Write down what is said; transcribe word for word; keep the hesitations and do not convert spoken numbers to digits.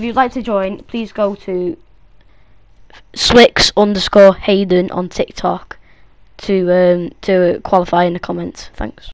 if you'd like to join, please go to swix underscore Hayden on TikTok to um, to qualify in the comments. Thanks.